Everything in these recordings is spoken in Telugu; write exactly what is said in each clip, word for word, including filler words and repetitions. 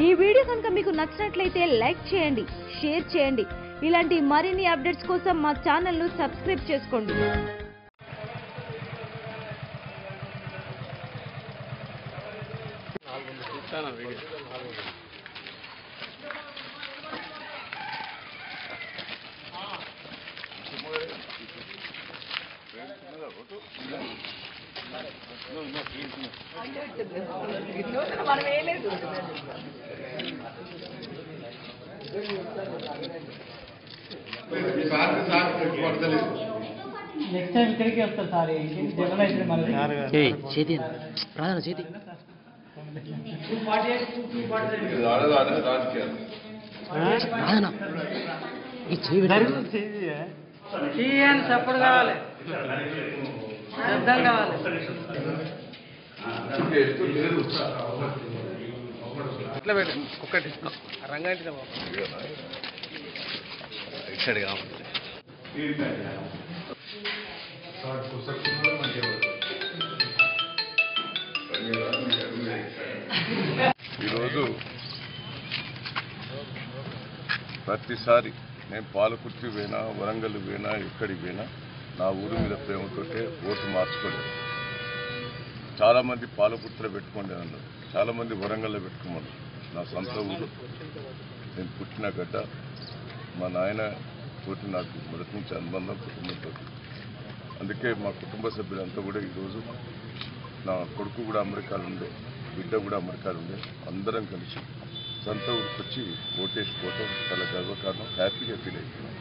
ఈ వీడియో కనుక మీకు నచ్చినట్లయితే లైక్ చేయండి, షేర్ చేయండి. ఇలాంటి మరిన్ని అప్డేట్స్ కోసం మా ఛానల్ ను సబ్స్క్రైబ్ చేసుకోండి. నెక్స్ట్ టైం ఇక్కడికి వస్తారు సార్. జగన్ అయితే మనకి చేతి ప్రార్థన చేతి ప్రార్థన ఈ చెయ్యని సపోర్ట్ కావాలి, శబ్దం కావాలి. ఇట్లా పెట్టు ఒక్కటి రంగాంటి ఇచ్చాడు కావాలి. ఈరోజు ప్రతిసారి నేను పాలకుర్తి పోయినా, వరంగల్ పోయినా, ఎక్కడికి పోయినా నా ఊరి మీద ప్రేమతోటే ఓటు మార్చుకోలేదు. చాలామంది పాలకుర్తిలో పెట్టుకోండి అన్నారు, చాలామంది వరంగల్లో పెట్టుకోమన్నారు. నా సొంత ఊరు, నేను పుట్టిన గడ్డ, మా నాయన తోటి నాకు మొదటి నుంచి అనుబంధం కుటుంబంతో. అందుకే మా కుటుంబ సభ్యులంతా కూడా ఈరోజు నా కొడుకు కూడా అమెరికాలో ఉండే, బిడ్డ కూడా అమెరికాలో ఉండే, అందరం కలిసి సొంత ఊరికి వచ్చి ఓటేసుకోవటం చాలా గర్వకారణం, హ్యాపీగా ఫీల్ అయిపోయినాం.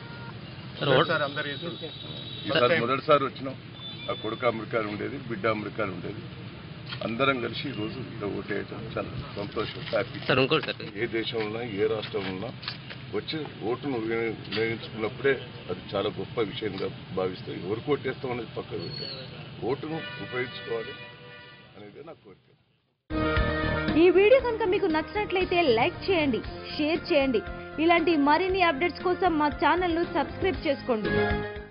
ఈసారి మొదటిసారి వచ్చినాం. ఆ కొడుకు అమెరికాలో ఉండేది, బిడ్డ అమెరికాలో ఉండేది. అందరం కలిసి ఈరోజు ఇక్కడ ఓటేయటం చాలా సంతోషం, హ్యాపీ. ఏ దేశంలో ఉన్నా, ఏ రాష్ట్రంలో ఉన్నా వచ్చి ఓటును వినియోగించుకున్నప్పుడే అది చాలా గొప్ప విషయంగా భావిస్తాయి. ఎవరికి ఓటేస్తాం అనేది పక్కన పెట్టారు, ఓటును ఉపయోగించుకోవాలి అనేది నా కోరిక. ఈ వీడియో కనుక మీకు నచ్చినట్లయితే లైక్ చేయండి, షేర్ చేయండి. ఇలాంటి మరిన్ని అప్డేట్స్ కోసం మా ఛానల్ ను సబ్స్క్రైబ్ చేసుకోండి.